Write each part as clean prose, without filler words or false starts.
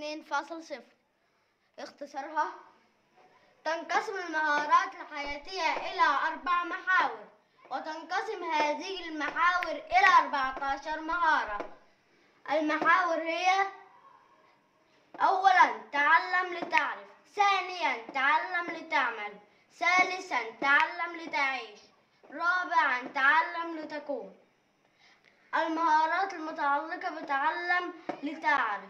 2.0. اختصارها: تنقسم المهارات الحياتية إلى 4 محاور، وتنقسم هذه المحاور إلى 14 مهارة. المحاور هي: أولاً تعلم لتعرف، ثانياً تعلم لتعمل، ثالثاً تعلم لتعيش، رابعاً تعلم لتكون. المهارات المتعلقة بتعلم لتعرف: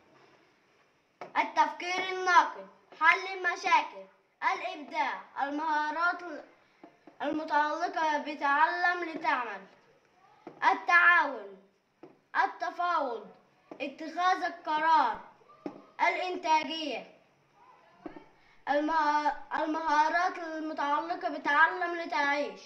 التفكير الناقد، حل المشاكل، الإبداع. المهارات المتعلقة بتعلم لتعمل: التعاون، التفاوض، اتخاذ القرار، الإنتاجية. المهارات المتعلقة بتعلم لتعيش: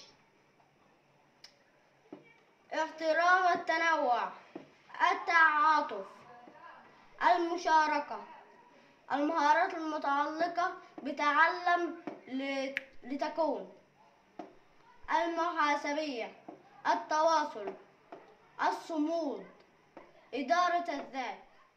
احترام التنوع، التعاطف، المشاركة. المهارات المتعلقة بتعلم لتكون: المحاسبية، التواصل، الصمود، إدارة الذات.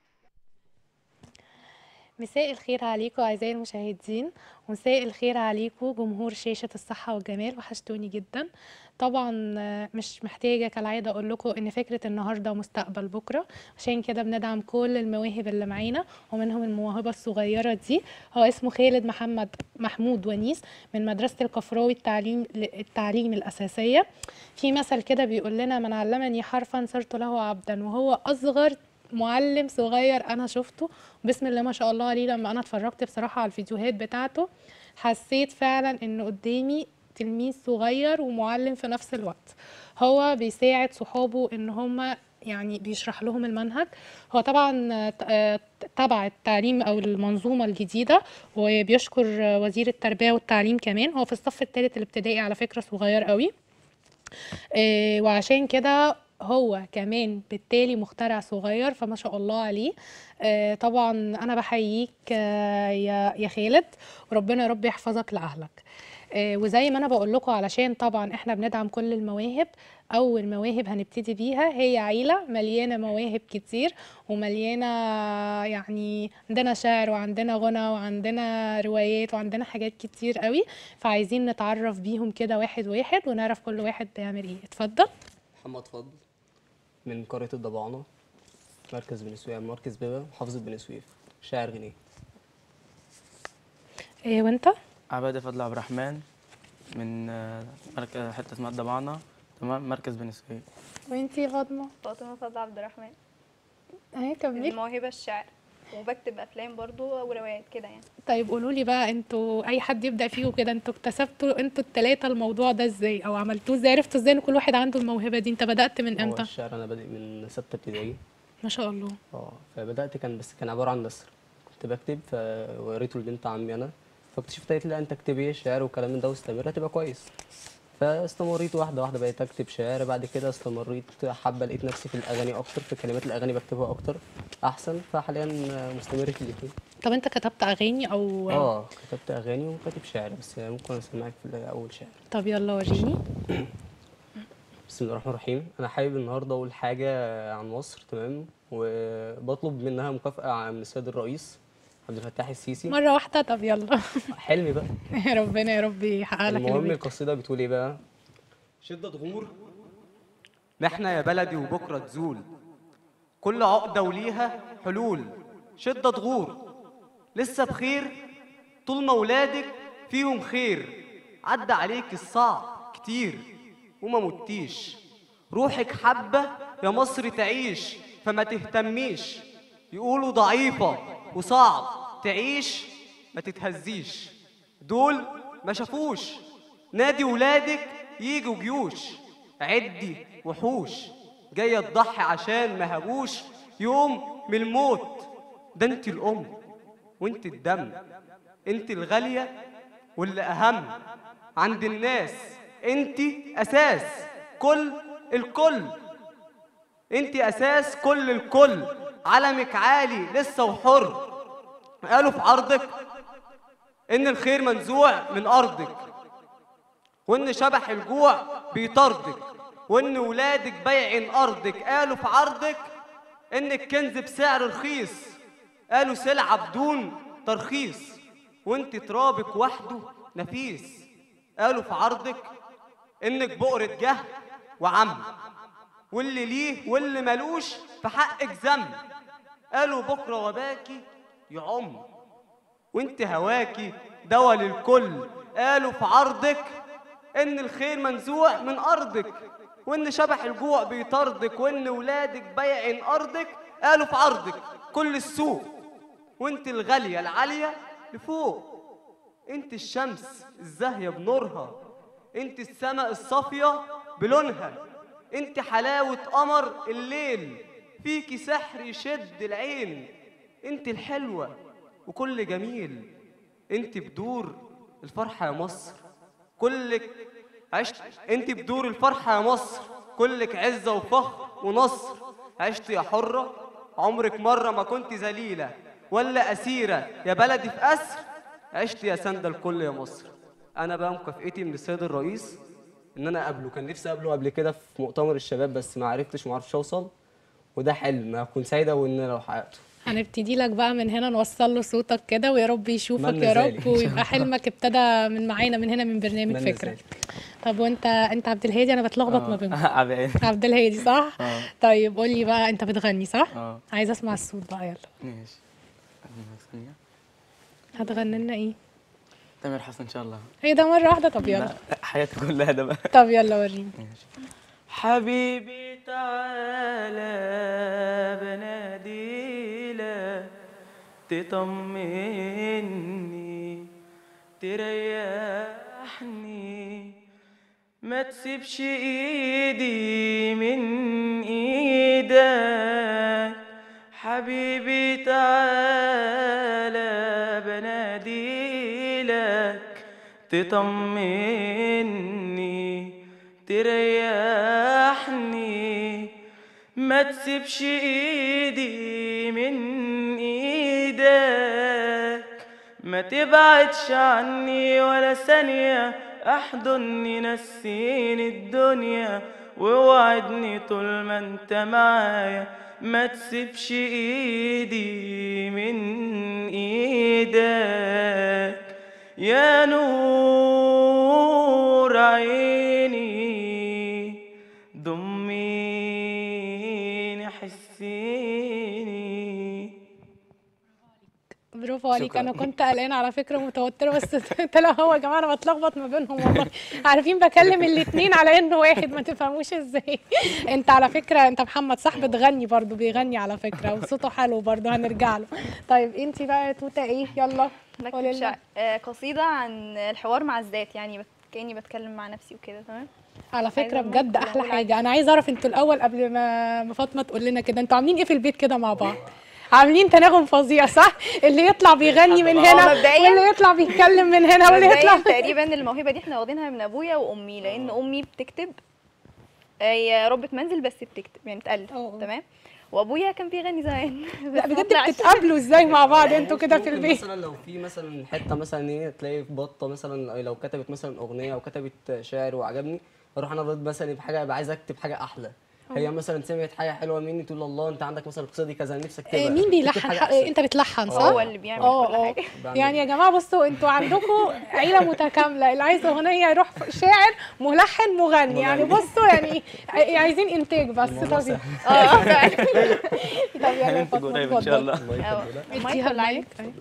مساء الخير عليكم أعزائي المشاهدين، ومساء الخير عليكم جمهور شاشة الصحة والجمال. وحشتوني جدا. طبعا مش محتاجة كالعادة أقول لكم إن فكرة النهاردة مستقبل بكرة، عشان كده بندعم كل المواهب اللي معانا، ومنهم الموهبة الصغيرة دي. هو اسمه خالد محمود ونيس من مدرسة الكفراوي التعليم الأساسية. في مثل كده بيقول لنا: من علمني حرفا صرت له عبدا. وهو أصغر معلم صغير انا شفته، بسم الله ما شاء الله عليه. لما انا اتفرجت بصراحه على الفيديوهات بتاعته حسيت فعلا ان قدامي تلميذ صغير ومعلم في نفس الوقت. هو بيساعد صحابه ان هم يعني بيشرح لهم المنهج. هو طبعا تبع التعليم او المنظومه الجديده، وبيشكر وزير التربيه والتعليم كمان. هو في الصف الثالث الابتدائي على فكره، صغير قوي. وعشان كده هو كمان بالتالي مخترع صغير، فما شاء الله عليه. طبعا انا بحييك يا خالد، وربنا يا رب يحفظك لاهلك. وزي ما انا بقول لكم، علشان طبعا احنا بندعم كل المواهب، اول مواهب هنبتدي بيها هي عيله مليانه مواهب كتير ومليانه، يعني عندنا شعر وعندنا غنى وعندنا روايات وعندنا حاجات كتير قوي. فعايزين نتعرف بيهم كده واحد واحد ونعرف كل واحد بيعمل ايه. اتفضل. محمد فضل من قرية الضبعانة، مركز بني سويف، مركز بيبا، محافظة بني سويف، شاعر غني. وانت؟ عبادة فضل عبد الرحمن من حتة اسمها الضبعانة، تمام، مركز بني سويف. وانتي يا فاطمة؟ فاطمة فضل عبد الرحمن. كملي. الموهبة الشعر، وبكتب أفلام برضو وروايات كده يعني. طيب قولوا لي بقى، انتوا اي حد يبدأ فيكم كده، انتوا اكتسبتوا انتوا التلاتة الموضوع ده ازاي، او عملتوه ازاي، عرفتوا ازاي ان كل واحد عنده الموهبة دي؟ انت بدأت من هو امتى؟ الشعر أنا بادئ من 6 ابتدائي. ما شاء الله. فبدأت كان عبارة عن نثر، كنت بكتب فوريته لبنت عمي أنا، فاكتشفت قالت لي: لا أنت اكتبي شعر والكلام من ده واستمر هتبقى كويس. فاستمريت واحدة واحدة، بقيت أكتب شعر. بعد كده استمريت حبة، لقيت نفسي في الأغاني أكتر، في كلمات الأغاني بكتبها أكتر أحسن. فحاليا مستمر في الاتنين. طب انت كتبت اغاني او؟ كتبت أغاني وكاتب شعر، بس ممكن أسمعك في أول شعر. طب يلا وريني. بسم الله الرحمن الرحيم. أنا حابب النهاردة أقول حاجة عن مصر، تمام، وبطلب منها مكافأة من السيد الرئيس عبد الفتاح السيسي. مرة واحدة؟ طب يلا. حلمي بقى. ربنا يا رب يحقق لك المهم اللي القصيدة بتقول إيه بقى؟ شدة غمور محنة يا بلدي وبكرة تزول، كل عقدة وليها حلول. شدة غور لسه بخير طول ما ولادك فيهم خير، عدى عليك الصعب كتير وما متيش. روحك حبة يا مصر تعيش، فما تهتميش. يقولوا ضعيفة وصعب تعيش، ما تتهزيش. دول ما شافوش نادي ولادك يجوا جيوش. عدي وحوش جاية تضحي عشان ما هبوش يوم من الموت. ده انت الأم وانت الدم، انت الغالية واللي أهم عند الناس. انت أساس كل الكل، انت أساس كل الكل. علمك عالي لسه وحر، قالوا في عرضك إن الخير منزوع من أرضك، وإن شبح الجوع بيطاردك، وإن ولادك بايعين أرضك. قالوا في عرضك إن الكنز بسعر رخيص، قالوا سلعة بدون ترخيص، وانت ترابك وحده نفيس. قالوا في عرضك انك بؤرة جهل وعم، واللي ليه واللي ملوش في حقك ذنب. قالوا بكرة وباكي يعم، وانت هواكي دوا للكل. قالوا في عرضك ان الخير منزوع من ارضك، وان شبح الجوع بيطاردك، وان ولادك بايعين ارضك. قالوا في عرضك كل السوق، وانت الغالية العالية لفوق. انت الشمس الزاهية بنورها، انت السماء الصافية بلونها، انت حلاوة قمر الليل، فيكي سحر يشد العين. انت الحلوة وكل جميل، انت بدور الفرحة يا مصر كلك عشت. انت بدور الفرحة يا مصر كلك عزة وفخر ونصر. عشت يا حرة عمرك مرة ما كنت ذليلة ولا أسيرة يا بلدي في أسر. عشت يا سندة الكل يا مصر. أنا بقى مكافئتي من السيد الرئيس إن أنا أقابله. كان نفسي أقابله قبل كده في مؤتمر الشباب بس ما عرفتش أوصل، وده حلم هكون سعيدة وإن لو حققته. هنبتدي لك بقى من هنا نوصل له صوتك كده، ويا رب يشوفك أتمنى يا ذلك. رب، ويبقى حلمك ابتدى من معانا من هنا من برنامج أتمنى فكرة. ذلك. طب وانت عبد الهادي، انا بتلخبط ما بينكم. عبقري. عبد الهادي صح؟ طيب قول لي بقى، انت بتغني صح؟ عايزه اسمع الصوت بقى، يلا. ماشي. ثانية. هتغني لنا ايه؟ تامر حسن ان شاء الله. هي ده مره واحده؟ طب يلا. لا، حياتي كلها ده بقى. طب يلا وريني. ماشي. حبيبي تعالى بناديلك تطمني تريحني، ما تسيبش ايدي من ايدك. حبيبي تعالى بناديلك تطمني تريحني، ما تسيبش ايدي من ايدك. ما تبعدش عني ولا ثانية، احضني نسيني الدنيا ووعدني طول ما انت معايا. ما تسيبش ايدي من ايدك يا نور عيني، ضميني حسيني. برافو عليك. شكراً. انا كنت قلقانه على فكره متوتره، بس طلع هو يا جماعه انا بتلخبط ما بينهم والله. عارفين بكلم الاثنين على انه واحد، ما تفهموش ازاي. انت على فكره انت محمد صح بتغني برضو، بيغني على فكره وصوته حلو برضو، هنرجع له. طيب انت بقى يا توته ايه؟ يلا قولي بكتب لنا. قصيدة عن الحوار مع الذات، يعني كأني بتكلم مع نفسي وكده. تمام. على فكره عايزة بجد المايك احلى ولا حاجه، انا عايزه اعرف انتوا الاول قبل ما فاطمه تقول لنا كده، انتوا عاملين ايه في البيت كده مع بعض؟ عاملين تناغم فظيع صح؟ اللي يطلع بيغني من هنا مبدئياً- واللي يطلع بيتكلم من هنا واللي يطلع. مبدئياً تقريبا الموهبة دي احنا واخدينها من ابويا وامي، لان امي بتكتب، هي ربة منزل بس بتكتب يعني بتألف. تمام. وابويا كان بيغني زمان. لا بجد بتتقابلوا ازاي مع بعض انتوا كده في ممكن البيت؟ مثلا لو في مثلا حته مثلا ايه تلاقي في بطه مثلا لو كتبت مثلا اغنيه او كتبت شعر وعجبني، اروح انا ضد مثلا بحاجه ابقى عايز اكتب حاجه احلى. هي مثلا سمعت حاجه حلوه مني تقول الله انت عندك مثلا القصيده دي كذا نفسك تكتبها. مين تكتب بيلحن؟ حاجة أحسن. انت بتلحن صح؟ هو اللي بيعمل كل حاجة. يعني يا جماعه بصوا انتوا عندكم عيله متكامله، اللي عايز اغنيه يروح شاعر ملحن مغني، يعني بصوا يعني عايزين انتاج بس. طب سهل. طب يلا يا هننتج فاطمه قريب ان شاء الله. المايك اديها ولا عايز؟ المايك.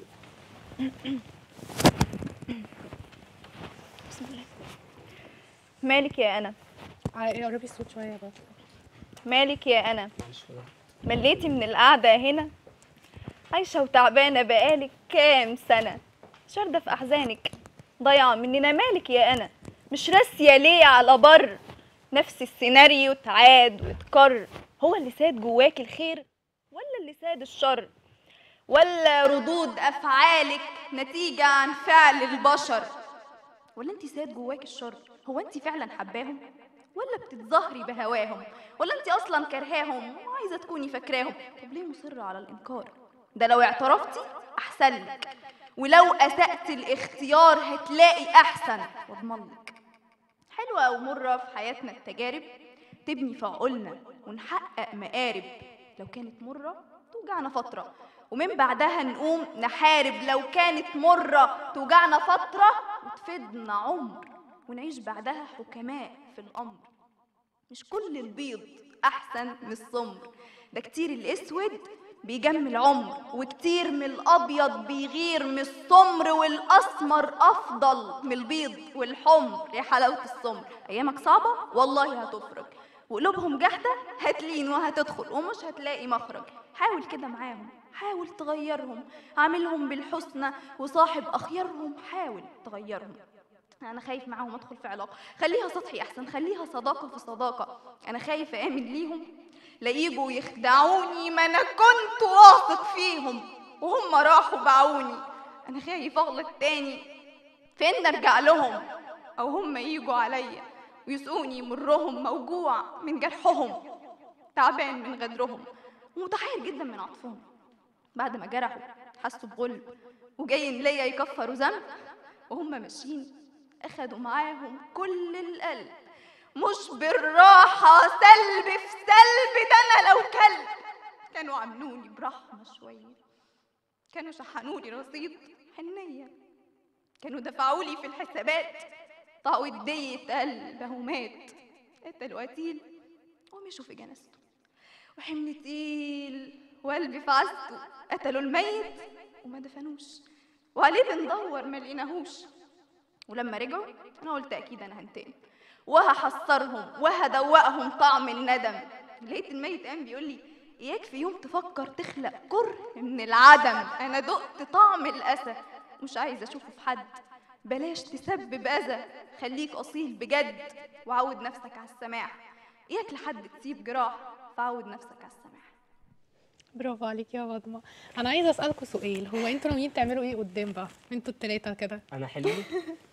مالك يا انا، قربي الصوت شويه بس. مالك يا انا، مليتي من القعدة هنا، عايشة وتعبانة بقالك كام سنة، شاردة في أحزانك ضايعة مننا. مالك يا أنا، مش راسية ليه على بر، نفس السيناريو تعاد وتكرر. هو اللي ساد جواك الخير ولا اللي ساد الشر؟ ولا ردود أفعالك نتيجة عن فعل البشر؟ ولا انت ساد جواك الشر؟ هو انت فعلا حباهم ولا بتتظاهري بهواهم؟ ولا انت اصلا كرهاهم وعايزه تكوني فاكراهم؟ طب ليه مصره على الانكار؟ ده لو اعترفتي احسن لك، ولو اسأت الاختيار هتلاقي احسن واضمن لك. حلوه ومره في حياتنا التجارب تبني في عقولنا ونحقق مقارب، لو كانت مره توجعنا فترة، ومن بعدها نقوم نحارب لو كانت مرة توجعنا فترة وتفيدنا عمر، ونعيش بعدها حكماء في الأمر. مش كل البيض أحسن من السمر، ده كتير الأسود بيجمل عمر، وكتير من الأبيض بيغير من السمر، والأسمر أفضل من البيض والحمر. يا حلاوة السمر، أيامك صعبة والله هتفرج، وقلوبهم جحدة هتلين وهتدخل ومش هتلاقي مخرج. حاول كده معاهم، حاول تغيرهم، عاملهم بالحسنى وصاحب أخيارهم، حاول تغيرهم. أنا خايف معاهم أدخل في علاقة، خليها سطحي أحسن، خليها صداقة في صداقة. أنا خايف آمن ليهم لا يجوا يخدعوني، ما أنا كنت واثق فيهم وهم راحوا باعوني. أنا خايف أغلط تاني، فين أرجع لهم أو هم يجوا عليا ويسقوني مرهم، موجوع من جرحهم، تعبان من غدرهم، ومتحير جدا من عطفهم. بعد ما جرحوا حسوا بغلب وجايين ليا يكفروا ذنب، وهم ماشيين أخدوا معاهم كل القلب، مش بالراحة سلب في سلب، ده أنا لو كلب كانوا عملوني برحمة شوية، كانوا شحنولي رصيد حنية، كانوا دفعولي في الحسابات تعويض دية قلبه مات. قتلوا قتيل ومشوا في جنازته، وحمل تقيل وقلبي في عزته. قتلوا الميت وما دفنوش، وعليه بندور ما لقيناهوش. ولما رجعوا انا قلت اكيد انا هنتقم وهحصرهم وهدوقهم طعم الندم. لقيت الميت قام بيقول لي اياك في يوم تفكر تخلق كره من العدم. انا دقت طعم الاسى مش عايزه اشوفه في حد، بلاش تسبب اذى، خليك اصيل بجد وعود نفسك على السماح. اياك لحد تسيب جراح، فعود نفسك على السماح. برافو عليك يا فاطمه. انا عايزه اسالكوا سؤال، هو انتوا ناويين تعملوا ايه قدام بقى انتوا التلاته كده؟ انا حلمي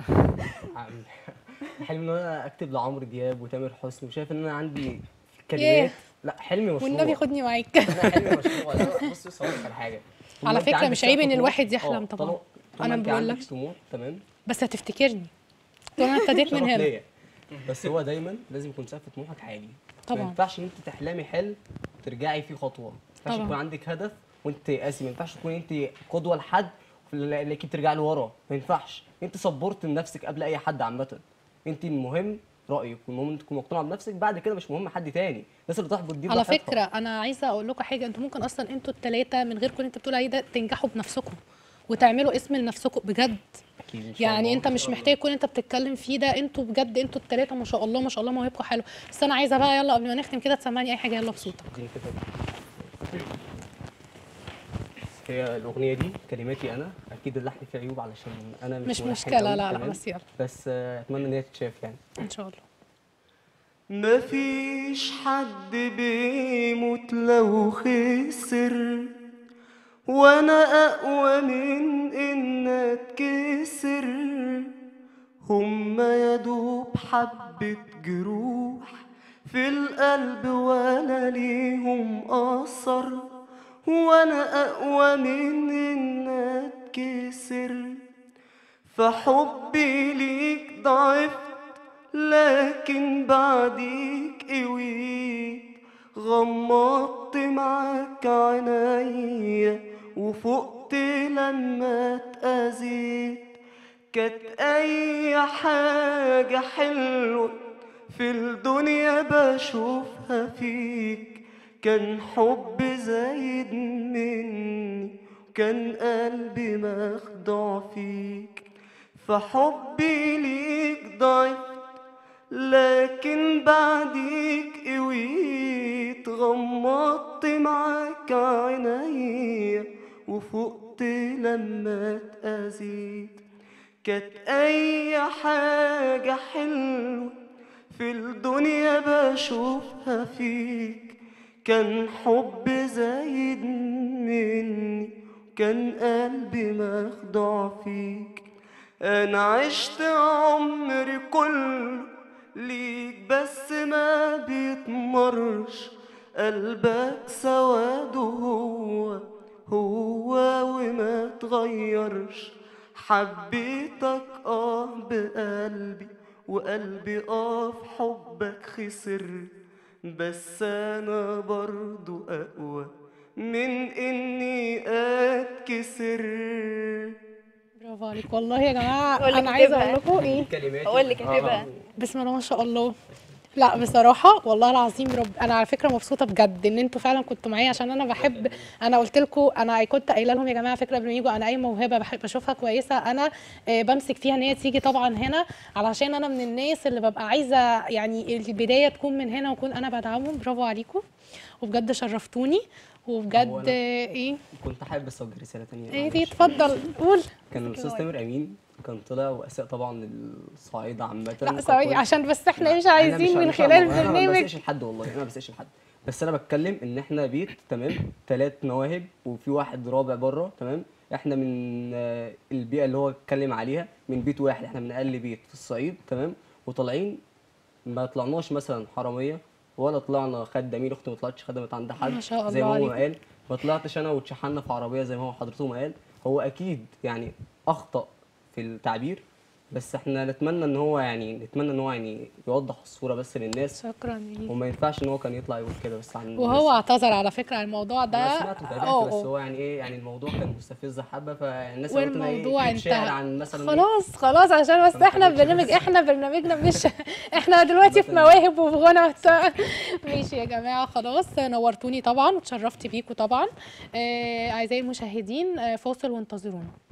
حلمي ان انا اكتب لعمرو دياب وتامر حسني، وشايف ان انا عندي كلمات. لا حلمي مشروع، والنبي خدني معاك. لا حلمي مشروع. لا بص هقول لك على حاجه، طول على ما أنت فكره عندك مش عيب سقف ان طموح- الواحد يحلم آه، طبعا. طول ما انا انت بقول عندك لك طموح تمام، بس هتفتكرني، طول انا ابتديت من شرف هنا. ليا. بس هو دايما لازم يكون سقف طموحك عالي. طبعاً. ما ينفعش ان انت تحلمي حلم ترجعي فيه خطوه، ما ينفعش طبعاً. يكون عندك هدف وانت قاسي، ما ينفعش تكون انت قدوه لحد لكن ترجعي لورا، ما ينفعش. انت صبرت لنفسك قبل اي حد عامه، انت المهم رايك، والمهم انت تكون مقتنعه بنفسك، بعد كده مش مهم حد تاني. الناس اللي تحبط دي على براحتها. فكره انا عايزه اقول لكم حاجه، انتوا ممكن اصلا انتوا التلاته من غير كل اللي انت بتقول عليه ده تنجحوا بنفسكم وتعملوا اسم لنفسكم بجد. اكيد ان شاء يعني الله. انت مش محتاج كل انت بتتكلم فيه ده، انتوا بجد انتوا التلاته ما شاء الله ما شاء الله موهبكم حلو. بس انا عايزه بقى يلا قبل ما نختم كده تسمعني اي حاجه يلا بصوتك. اديني كده. هي الاغنيه دي كلماتي انا، اكيد اللحن فيه عيوب علشان انا مش مش ملحن مشكله، قوي، لا لا تمام؟ بس يلا بس اتمنى ان هي تتشاف يعني. ان شاء الله. مفيش حد بيموت لو خسر، وانا اقوى من ان اتكسر. هما يدوب حبة جروح في القلب ولا ليهم اثر، وانا اقوى من ان اتكسر. فحبي ليك ضعف لكن بعديك قويت، غمضت معاك عينيا وفقت لما اتأذيت. كانت اي حاجة حلوة في الدنيا بشوفها فيك، كان حب زايد مني وكان قلبي مخدوع فيك. فحبي ليك ضعيف لكن بعديك قويت، غمضت معاك عينيا وفقت لما اتأذيت. كانت اي حاجة حلوة في الدنيا بشوفها فيك، كان حب زايد مني كان قلبي مخدوع فيك. انا عشت عمري كله ليك بس ما بيتمرش، قلبك سواد هو وما تغيرش. حبيتك بقلبي وقلبي في حبك خسر، بس انا برضو اقوى من إني أتكسر. برافو عليك والله يا جماعه. أقول لك انا عايزه كاتبها. اقول لكم ايه، كلمات اقول لك كاتبها. بسم الله ما شاء الله. لا بصراحه والله العظيم انا على فكره مبسوطه بجد ان انتوا فعلا كنتوا معايا، عشان انا بحب، انا قلت لكم، انا كنت قايله لهم يا جماعه فكره قبل ما يجوا، انا اي موهبه بحب اشوفها كويسه انا بمسك فيها ان هي تيجي طبعا هنا، علشان انا من الناس اللي ببقى عايزه يعني البدايه تكون من هنا واكون انا بدعمهم. برافو عليكم وبجد شرفتوني وبجد. هو أنا ايه كنت حابب بس اوجه رساله تانية. ايه دي؟ معلش. اتفضل قول. كان الاستاذ تامر امين كان طلع واساء طبعا للصعايده عامه. لا ثواني عشان بس احنا مش أنا عايزين من مش خلال انا ما البرنامج. بسألش لحد، والله انا ما بسألش لحد، بس انا بتكلم ان احنا بيت تمام 3 مواهب وفي واحد رابع بره تمام. احنا من البيئه اللي هو اتكلم عليها من بيت واحد، احنا من اقل بيت في الصعيد تمام، وطالعين ما طلعناش مثلا حراميه ولا طلعنا خدامين. اختي ما طلعتش خدمت عند حد ما شاء الله زي ما هو عليكم. قال، ما طلعتش انا واتشحنا في عربيه زي ما هو حضرته ما قال. هو اكيد يعني اخطأ في التعبير، بس احنا نتمنى ان هو يعني يوضح الصوره بس للناس، شكرا ليك. وما ينفعش ان هو كان يطلع يقول كده بس عن وهو اعتذر على فكره عن الموضوع ده. انا سمعته تابعته، بس هو يعني ايه، يعني الموضوع كان مستفز حبه، فالناس قالت لنا والموضوع ايه شعر انتهى عن مثلا خلاص خلاص، عشان بس فما احنا حبيتش برنامج، بس. احنا برنامجنا مش احنا دلوقتي في مواهب وفي غنى. ماشي يا جماعه خلاص، نورتوني طبعا وتشرفت بيكم طبعا. اعزائي المشاهدين فاصل وانتظرونا.